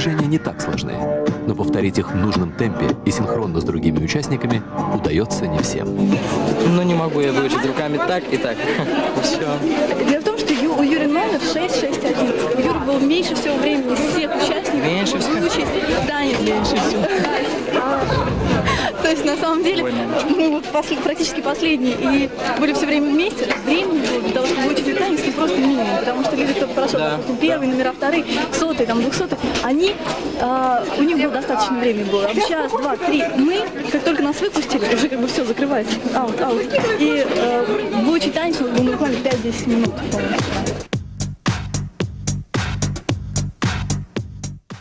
Движения не так сложны, но повторить их в нужном темпе и синхронно с другими участниками удается не всем. Ну, не могу я выучить руками так и так. Все. Дело в том, что у Юры номер 661. У Юры было меньше всего времени из всех участников. Меньше всего? Выучить танец. Меньше всего. То есть, на самом деле, мы вот практически последние и были все время вместе. Времени было для того, чтобы выучить танец, ну, просто минимум. Потому что люди, кто прошел, допустим, первые номера, вторые, сотые, там, 200-й, они, у них было достаточно времени было. Час, два, три. Мы, как только нас выпустили, уже как бы все закрывается. Аут. И выучить танец было буквально 5-10 минут, по-моему.